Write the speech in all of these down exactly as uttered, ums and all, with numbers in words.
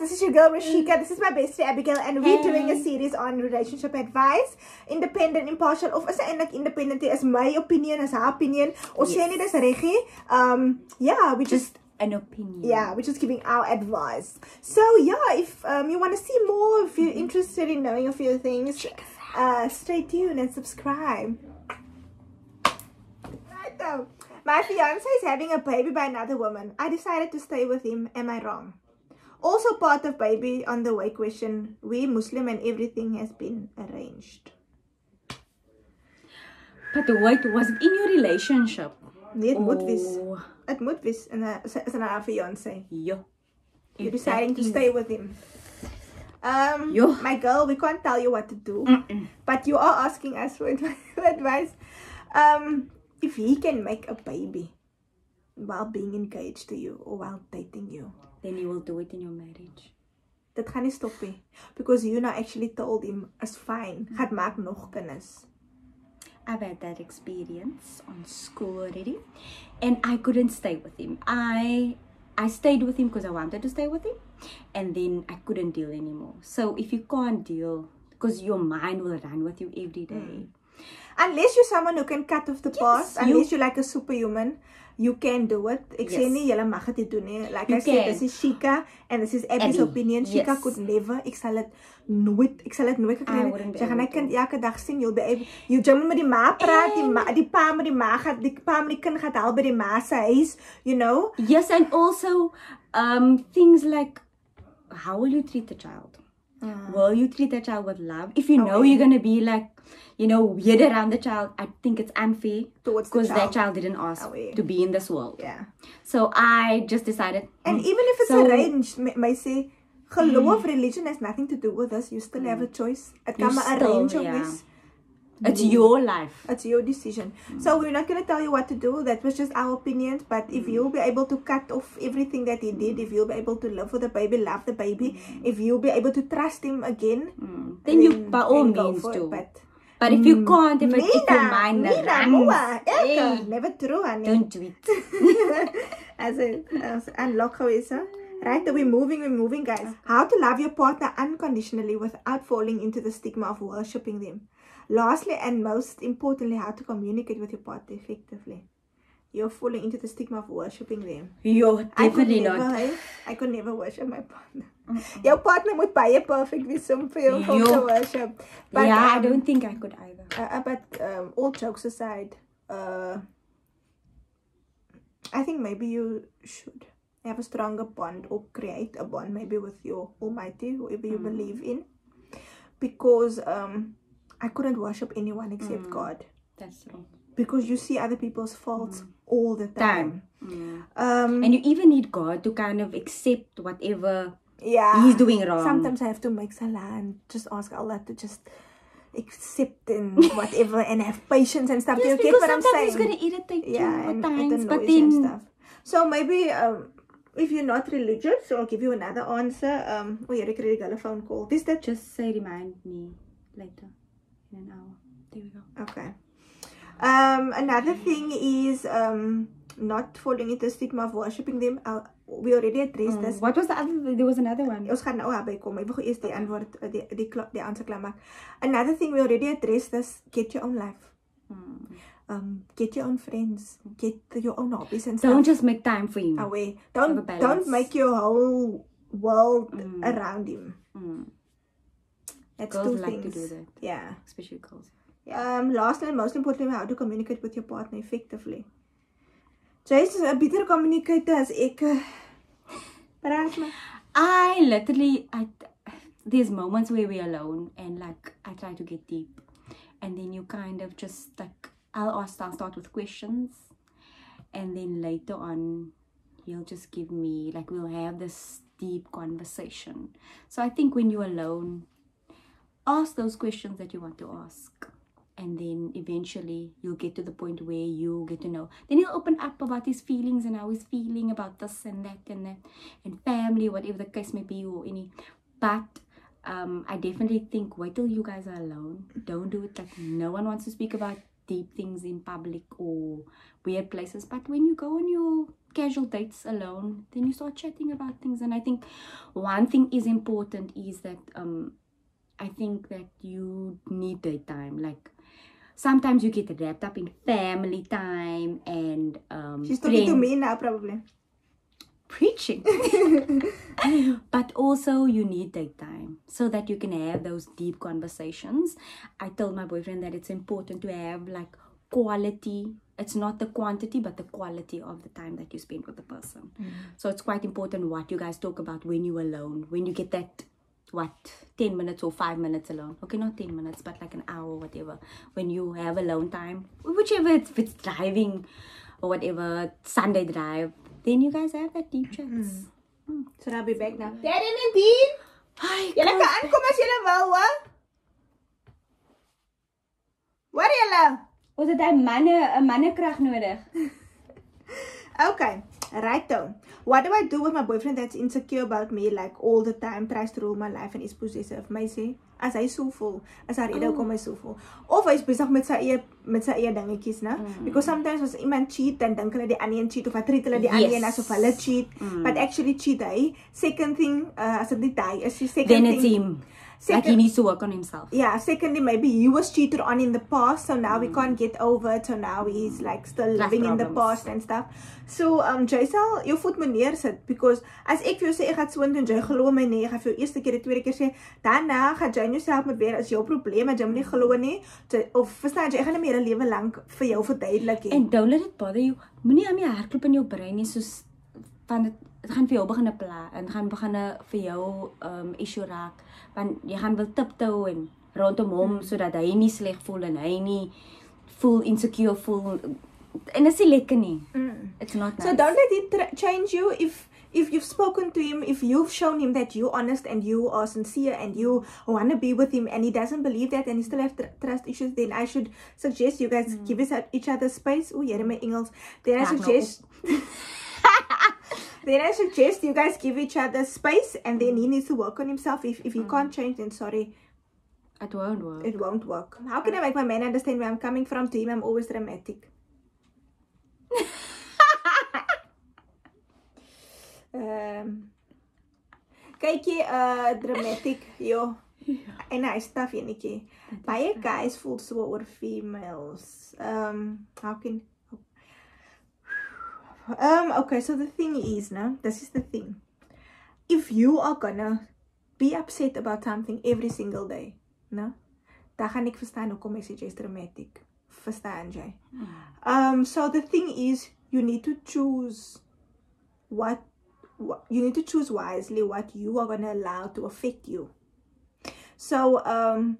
This is your girl Rashika. This is my bestie Abigail, and we're hey. doing a series on relationship advice. Independent, impartial, of as eintlik independent is my opinion, as her opinion. Or yes. Say dis reg nie. Um yeah, we just, just an opinion. Yeah, we're just giving our advice. So yeah, if um you want to see more, if you're mm-hmm. interested in knowing a few things, uh stay tuned and subscribe. Right though. My fiance is having a baby by another woman. I decided to stay with him. Am I wrong? Also part of baby on the way question. We Muslim and everything has been arranged. But wait, was it in your relationship? Nee, het moet wees. Het moet wees in haar fiance. Ja. You're deciding to stay with him. Um, Yo. My girl, we can't tell you what to do. Mm -mm. But you are asking us for advice. Um, if he can make a baby while being engaged to you or while dating you, then you will do it in your marriage. Dat gaan nie stop nie. Because you now actually told him, is fine. Gaat maak nog kinders. I've had that experience on school already. And I couldn't stay with him. I I stayed with him because I wanted to stay with him. And then I couldn't deal anymore. So if you can't deal, because your mind will run with you every day. Mm. Unless you're someone who can cut off the yes, past. Unless you, you're like a superhuman. You can do it. Ek yes. sê nie, julle mag dit doen nie. Like you I can. said, this is Shika and this is Abby's Abby. opinion. Shika yes. could never. Ek sal dit nooit, ek sal dit nooit gekry nie. Sy gaan my kind elke dag sien. You'll be able, you jump met die ma praat, die, ma, die pa met die ma gaat, die pa met die kind gaat help by die ma se huis, you know? Yes, and also um, things like, how will you treat the child? Uh, will you treat the child with love? If you know okay. you're going to be like, you know, weird around the child, I think it's unfair because that child didn't ask oh, yeah. to be in this world. Yeah. So I just decided. And mm, even if it's so, arranged, may say, geloof, mm, religion has nothing to do with us. You still mm, have a choice. It can be arranged of this. It's your life. It's your decision. Mm. So we're not going to tell you what to do. That was just our opinions. But if you'll be able to cut off everything that he did, if you'll be able to live with the baby, love the baby, mm, if you'll be able to trust him again, mm, then, then you by all means do. But, But if you can't, if, Mina, it, if your mind Mina, runs, hey, never true, honey. Don't do it. As a as unlock is, huh? Right, we're moving, we're moving, guys. How to love your partner unconditionally without falling into the stigma of worshipping them. Lastly, and most importantly, how to communicate with your partner effectively. You're falling into the stigma of worshipping them. You're definitely I not. Never, I could never worship my partner. Mm-hmm. Your partner would buy a perfect with some film for to worship. But, yeah, um, I don't think I could either. Uh, but um, all jokes aside, uh, I think maybe you should have a stronger bond or create a bond maybe with your Almighty, whoever you mm. believe in. Because um, I couldn't worship anyone except mm. God. That's true. Because you see other people's faults mm. all the time. Mm. Um, and you even need God to kind of accept whatever yeah, he's doing wrong. Sometimes I have to make salah and just ask Allah to just accept and whatever and have patience and stuff. Yes, you get what I'm saying? It's going to irritate yeah, you and at times, but then, and stuff. So maybe um, if you're not religious, I'll give you another answer. Um, oh, you're a phone call. This that just say remind me later in an hour. There we go. Okay. Um, another thing is um, not falling into the stigma of worshipping them. Uh, we already addressed mm. this. What was the other? There was another one. Ons gaan nou daarby kom. Ek wil eers die antwoord die die die answer klaar maak. Another thing we already addressed this. Get your own life. Mm. Um, get your own friends. Get your own hobbies and stuff. Don't just make time for him. Away. Don't don't make your whole world mm. around him. Mm. That's girls two like things. to do that. Yeah, especially girls. Um, lastly and most importantly, how to communicate with your partner effectively. Jay's a better communicator as ek. I literally, I, there's moments where we're alone and like I try to get deep, and then you kind of just like I'll ask, I'll start with questions, and then later on, he'll just give me like we'll have this deep conversation. So I think when you're alone, ask those questions that you want to ask. And then eventually you'll get to the point where you get to know. Then he'll open up about his feelings and how he's feeling about this and that and that. And family, whatever the case may be or any. But um, I definitely think wait till you guys are alone. Don't do it like no one wants to speak about deep things in public or weird places. But when you go on your casual dates alone, then you start chatting about things. And I think one thing is important is that um I think that you need daytime. Like sometimes you get wrapped up in family time and um she's talking to me now probably. Preaching. But also you need daytime so that you can have those deep conversations. I told my boyfriend that it's important to have like quality. It's not the quantity but the quality of the time that you spend with the person. Mm. So it's quite important what you guys talk about when you're alone, when you get that what ten minutes or five minutes alone. Okay, not ten minutes but like an hour or whatever, when you have alone time, whichever, it's, if it's driving or whatever, Sunday drive, then you guys have that deep chats. Mm. Mm. So I'll be back now. Daddy and Dean! Hi, julle kan aankom as julle wil, hoor. Waar julle? Ons het 'n manne 'n mannekrag nodig. Okay, right though. What do I do with my boyfriend that's insecure about me like all the time, tries to rule my life and is possessive? My sê, as hy so voel, as haar rede hoekom hy so voel. Of hy is besig met sy eie met sy eie dingetjies, né? Mm. Because sometimes as iemand cheat, dan dink hulle die ander een cheat of hy treat hulle die ander een asof hulle cheat, mm. but actually cheat hy. Second thing, uh, as dit nie hy is, die second then thing. Then it's him. Second, like he needs to work on himself. Yeah, secondly, maybe he was cheated on in the past, so now mm. we can't get over it, so now he's like still Last living problems. in the past and stuff. So, um, Jay sal jou voet moet neersit, because as ek vir jou sê, ek gaan so doen, Jay glo my nie, ek gaan vir jou eerste keer, die tweede keer sê, daarna gaan Jay jouself met weer, as jou probleem, en Jay moet nie glo nie, of verstaan, Jay gaan nie meer 'n lewe lang vir jou verduidelik. And don't let it bother you. Moenie aan my hardloop in jou brein nie, soos van dit, het gaan vir jou begin pla, en gaan begin vir jou um, issue raak, want jy gaan wil tiptoe en rondom hom, mm. sodat hy nie sleg voel, en hy nie voel insecure voel, en is nie lekker nie. Mm. It's not nice. So don't let it change you. If if you've spoken to him, if you've shown him that you're honest and you are sincere and you want to be with him and he doesn't believe that and he still have tr trust issues, then I should suggest you guys mm. give each other space. Oh, yeah, my Engels. Then I suggest then I suggest you guys give each other space, and then he needs to work on himself. If if he mm. can't change, then sorry, it won't work. It won't work. How can I make my man understand where I'm coming from? To him, I'm always dramatic. um, Kykie, uh, dramatic, yo. En hy stuff enetjie. Baie guys voel so oor females. Um, how can Um, okay, so the thing is, no, this is the thing. If you are gonna be upset about something every single day, no, dan gaan ek verstaan hoekom jy sê jy's dramatic. Verstaan jy? Mm. Um, so the thing is, you need to choose what, what you need to choose wisely what you are gonna allow to affect you. So, um,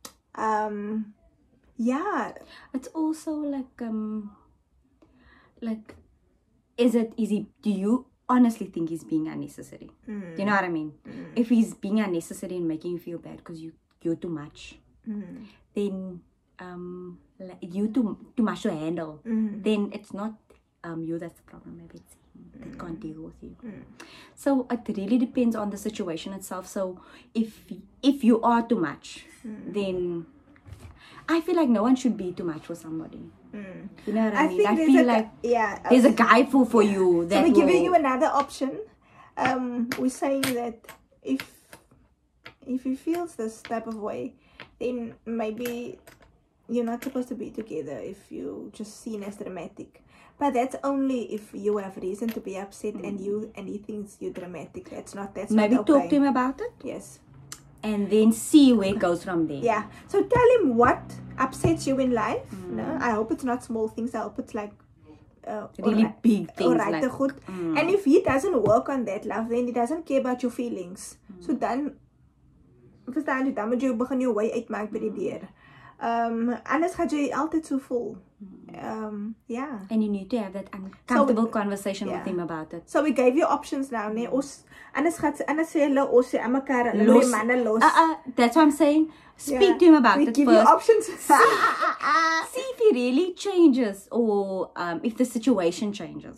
um, yeah, it's also like, um, like. Is it easy? Do you honestly think he's being unnecessary? Mm. Do you know what I mean? Mm. If he's being unnecessary and making you feel bad because you you're too much, mm. then um like you too too much to handle. Mm. Then it's not um you that's the problem. Maybe it's him that mm. can't deal with you. Mm. So it really depends on the situation itself. So if if you are too much, mm. then I feel like no one should be too much for somebody. Mm. You know what I, I mean? I feel like yeah, there's a guy for, for yeah. you. That so we're will... giving you another option. Um, we're saying that if if he feels this type of way, then maybe you're not supposed to be together if you just seen as dramatic. But that's only if you have reason to be upset mm. and you and he thinks you're dramatic. That's not that's maybe not okay. Talk to him about it. Yes. And then see where it goes from there. Yeah. So tell him what upsets you in life. Mm. No? I hope it's not small things. I hope it's like uh, really right, big things. Right, like, good. Mm. And if he doesn't work on that, love, then he doesn't care about your feelings. Mm. So then, verstaan jy, dan moet jy begin jou way uitmaak by die deur. Um, anders gaat jy altyd so vol. Um, yeah. And you need to have that uncomfortable so, conversation yeah. with him about it. So we gave you options now, nee? Ons, anders gaat anders sê hulle, ons sê aan mekaar, hulle moet die manne los. Uh, uh, that's what I'm saying. Speak yeah. to him about we it give first. You options. see, see if he really changes, or um, if the situation changes.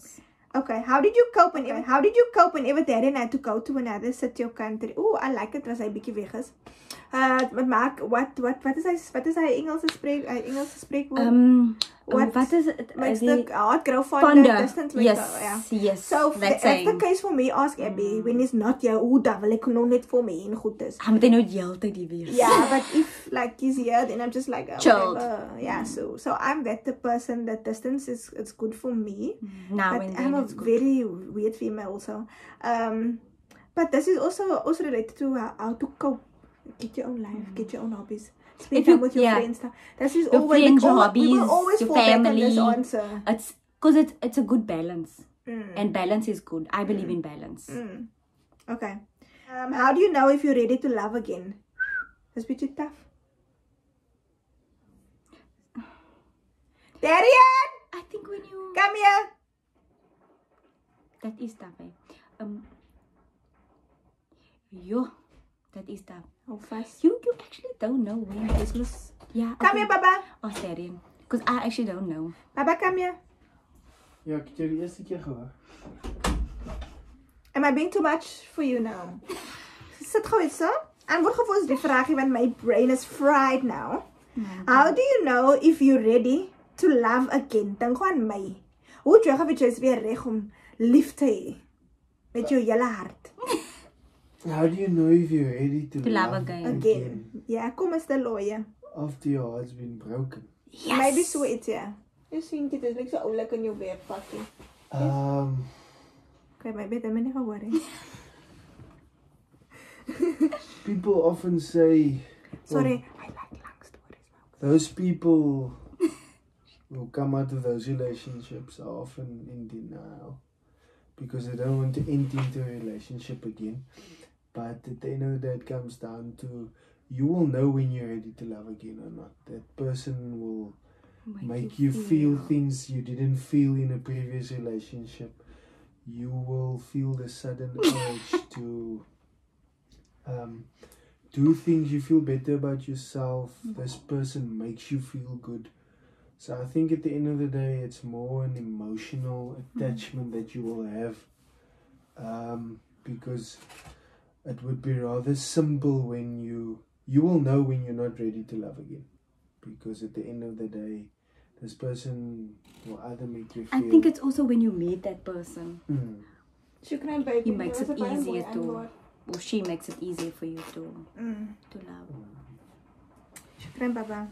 Okay, how did you cope and okay. how did you cope whenever Darren had to go to another city or country? Oh, I like it as hy bietjie weg is. Uh, but Mark, what what what is hy wat is hy Engelse spreek hy Engelse spreekwoord? Um, what what is it? Makes the heart grow fonder, fonder, distance yes, the, yeah. yes. So that's the case for me. Ask Abby mm. when it's not jou. Hoe dan wil ek nou net vir my en goed is. Hy moet nou die hele tyd hier wees. Yeah, but if like he's here, then I'm just like oh, chilled. Yeah, so so I'm that the person that distance is it's good for me. Now but I'm a very weird female also. Um, but this is also also related to how, how to cope. Get your own life, mm. get your own hobbies. Spend time with your yeah. friends. That is your always friends, like, your always, hobbies, we will always your fall family. Back on this answer. It's because it's it's a good balance, mm. and balance is good. I believe mm. in balance. Mm. Okay. Um, how do you know if you're ready to love again? That's pretty tough. Darian! I think when you come here. That is tough. Eh? Um. Yo. That is tough. How fast? You you actually don't know when Christmas. Yeah. Come here, Baba. Oh, Darren. Because I actually don't know. Baba, come here. Ja, ek het jou die eerste keer gehoor. Am I being too much for you now? Sit gou iets so. Antwoord gou vir ons die vraagie want my brain is fried now. Mm-hmm. How do you know if you're ready to love again? Dink gou aan my. Hoe jy gaan jy is weer reg om lief te hê met jou hele hart. How do you know if you're ready to, to love, love again? again? Yeah, kom as the lawyer. After your heart's been broken. Yes. Maybe so it's yeah. You think it is like so oulik in your werk pakkie. Um. Okay, maybe that many worry. People often say. Sorry, well, I like long stories. Those people who come out of those relationships are often in denial because they don't want to enter into a relationship again. But at the end of the day, it comes down to you will know when you're ready to love again or not. That person will make, make you, you feel, feel things you didn't feel in a previous relationship. You will feel the sudden urge to um, do things you feel better about yourself. This person makes you feel good. So I think at the end of the day, it's more an emotional attachment that you will have. Um, because it would be rather simple when you, you will know when you're not ready to love again. Because at the end of the day, this person will either make you feel... I think it's also when you meet that person. Mm. He makes it easier to... Or she makes it easier for you to, mm. to love. Shukran, Baba.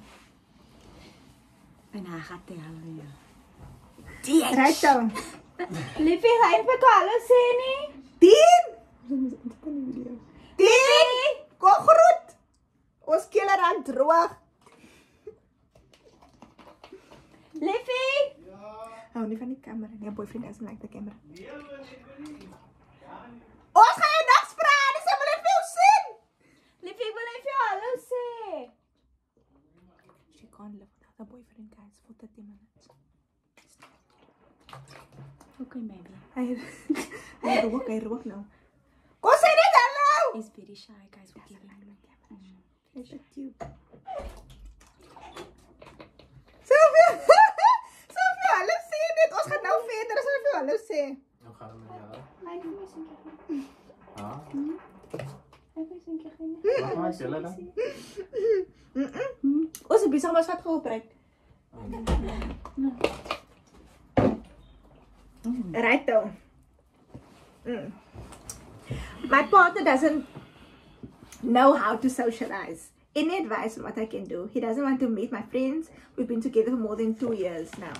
En hij gaat te halen, ja. Tien! Right down. Liefie, ga je even hallo sê nie? Tien! Tien! Kom groet! Ons killer aan droog. Liefie! Ja? Hou nie van die camera. Nee, boyfriend doesn't like the camera. Nee, nee. Ons gaan jou niks praat. Dis wil ek vir jou sien. Liefie, ek wil net vir jou hallo sê. She can't live without a boyfriend, guys, for thirty minutes. Okay, maybe. I I rook, I rook now. Go say it hello! He's very shy, guys. We'll give him a camera. He's a cute. Sylvia! Sylvia, hallo sê dit. Ons gaan nou verder. Ons gaan vir hallo sê. Nou gaan we met jou. Hy doen my seker gaan. Ha? Hy doen seker gaan. Wat maak jy dan? Mhm. Ons het besig maar wat geopreek. Right though. Mm. My partner doesn't know how to socialize. Any advice on what I can do? He doesn't want to meet my friends. We've been together for more than two years now.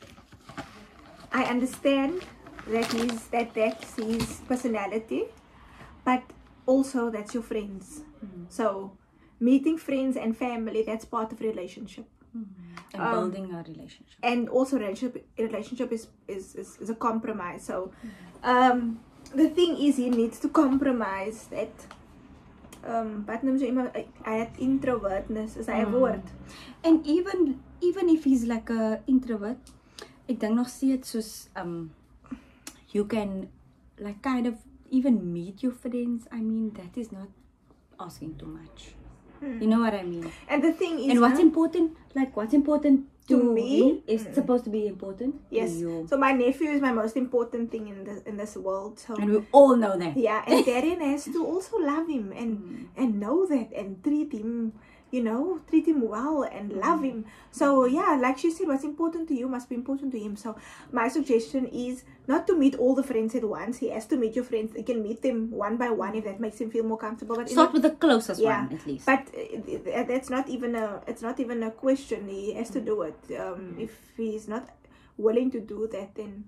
I understand that he's that that's his personality, but also that's your friends. Mm. So meeting friends and family, that's part of a relationship. Mm-hmm. And um, building a relationship. And also relationship relationship is is, is, is a compromise. So um, the thing is he needs to compromise that. Um, but I had introvertness as I have word. And even even if he's like a introvert, ek dink nog steeds soos um you can like kind of even meet your friends. I mean that is not asking too much. Mm. You know what I mean? And the thing is, and what's huh? important, like what's important to, to me, me is mm. supposed to be important. Yes. To you. So my nephew is my most important thing in this in this world. So and we all know that. Yeah, and Darren has to also love him and mm. and know that and treat him. You know, treat him well and love him. So yeah, like she said, what's important to you must be important to him. So my suggestion is not to meet all the friends at once. He has to meet your friends. You can meet them one by one if that makes him feel more comfortable. But start with the closest yeah, one at least. But uh, that's not even a. It's not even a question. He has to do it. Um, if he's not willing to do that, then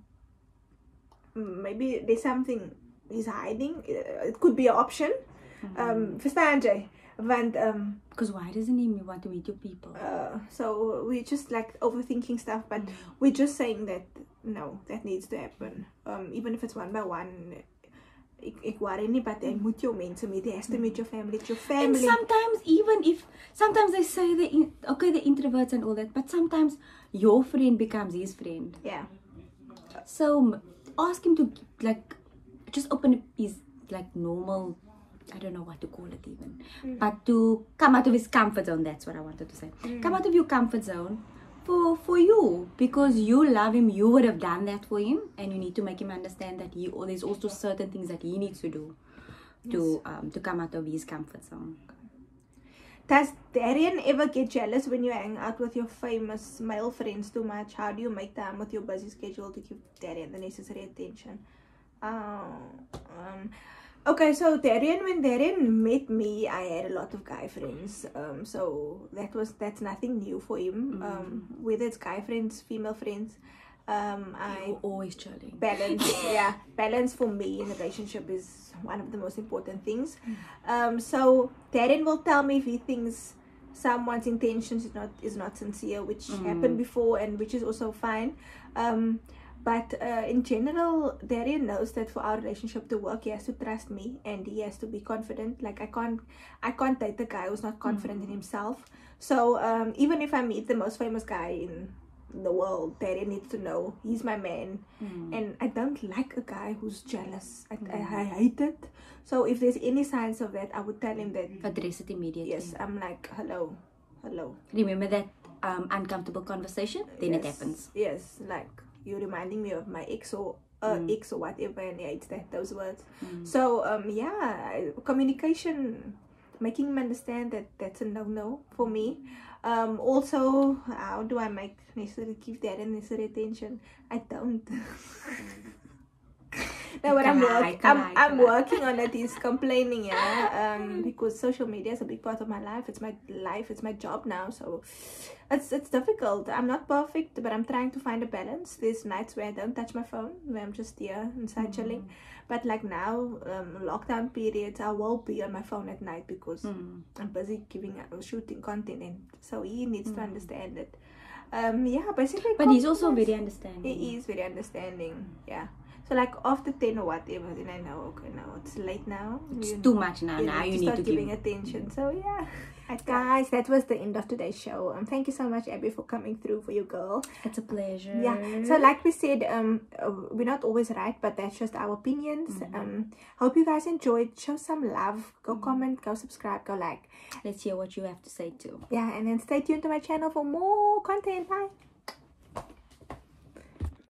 maybe there's something he's hiding. It could be an option. Mm-hmm. Um, verstaan jy? Want, um, because why doesn't he want to meet your people? Uh, so we're just like overthinking stuff, but mm. we're just saying that no, that needs to happen. Um, even if it's one by one. Ik, ik worry nie, but jy moet jou mense meet. Jy has to meet your family. It's your family. And sometimes even if sometimes they say the in, okay the introverts and all that, but sometimes your friend becomes his friend. Yeah. So ask him to like just open his like normal. I don't know what to call it even, mm. but to come out of his comfort zone. That's what I wanted to say. Mm. Come out of your comfort zone for for you, because you love him. You would have done that for him, and you need to make him understand that he. Or there's also certain things that he needs to do to yes. um to come out of his comfort zone. Does Darren ever get jealous when you hang out with your famous male friends too much? How do you make time with your busy schedule to give Darren the necessary attention? Uh, um. Okay, so Darren, when Darren met me, I had a lot of guy friends. Um, so that was that's nothing new for him. Mm. Um, whether it's guy friends, female friends, um, I You're always chilling. Balance, yeah, balance for me in a relationship is one of the most important things. Mm. Um, so Darren will tell me if he thinks someone's intentions is not is not sincere, which mm. happened before, and which is also fine. Um. But uh, in general, Darren knows that for our relationship to work, he has to trust me and he has to be confident. Like I can't, I can't date a guy who's not confident mm-hmm. in himself. So um, even if I meet the most famous guy in the world, Darren needs to know he's my man. Mm. And I don't like a guy who's jealous. I, mm. I, I hate it. So if there's any signs of that, I would tell him that. Address it immediately. Yes, I'm like, hello, hello. Remember that um, uncomfortable conversation? Then yes, it happens. Yes, like. You're reminding me of my ex or uh, mm. ex or whatever, and yeah, it's that those words. Mm. So um yeah, communication, making him understand that that's a no-no for me. Um also, how do I make necessary give that necessary attention? I don't. No, but I'm working. I'm I'm working on it. He's complaining, yeah. Um, because social media is a big part of my life. It's my life. It's my job now. So, it's it's difficult. I'm not perfect, but I'm trying to find a balance. There's nights where I don't touch my phone, where I'm just here inside mm-hmm. chilling. But like now, um, lockdown periods, I will be on my phone at night because mm. I'm busy giving uh, shooting content, and so he needs mm. to understand it. Um, yeah, basically. But he's also very understanding. He is very understanding. Yeah. So like after ten or whatever, then I know, okay, now it's late now. It's you, too much now. You now need you to need start to giving give... attention. So yeah. Guys, that was the end of today's show. Um, thank you so much, Abby, for coming through for your girl. It's a pleasure. Yeah. So like we said, um, uh, we're not always right, but that's just our opinions. Mm-hmm. Um, hope you guys enjoyed. Show some love. Go mm-hmm. comment. Go subscribe. Go like. Let's hear what you have to say too. Yeah, and then stay tuned to my channel for more content. Bye.